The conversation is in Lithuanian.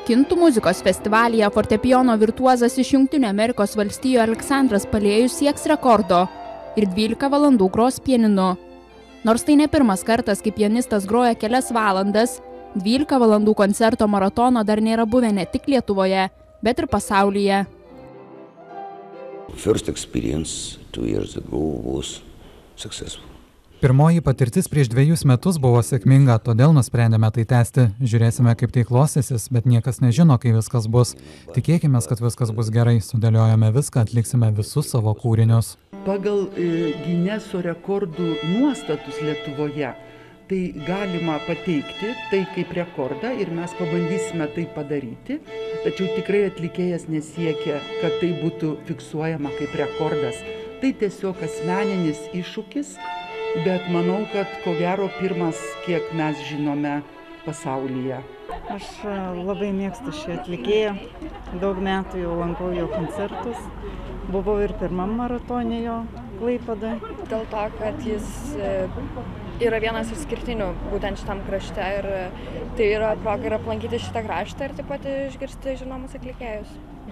Kintų muzikos festivalyje fortepijono virtuozas iš Jungtinių Amerikos valstijų Aleksandras Palėjus sieks rekordo ir 12 valandų gros pianinu. Nors tai ne pirmas kartas, kai pianistas groja kelias valandas, 12 valandų koncerto maratono dar nėra buvę ne tik Lietuvoje, bet ir pasaulyje. First experience 2 years ago was successful. Pirmoji patirtis prieš 2 metus buvo sėkminga, todėl nusprendėme tai tęsti. Žiūrėsime, kaip tai klostysis, bet niekas nežino, kai viskas bus. Tikėkime, kad viskas bus gerai, sudėliojame viską, atliksime visus savo kūrinius. Pagal Gineso rekordų nuostatus Lietuvoje tai galima pateikti tai kaip rekordą ir mes pabandysime tai padaryti, tačiau tikrai atlikėjas nesiekia, kad tai būtų fiksuojama kaip rekordas. Tai tiesiog asmeninis iššūkis, bet manau, kad ko gero pirmas, kiek mes žinome pasaulyje. Aš labai mėgstu šį atlikėją, daug metų jau lankau jo koncertus, buvau ir pirmam maratone jo Klaipėdoje. Dėl to, kad jis yra vienas išskirtinių būtent šitam krašte ir tai yra proga ir aplankyti šitą kraštą ir taip pat išgirsti žinomus atlikėjus.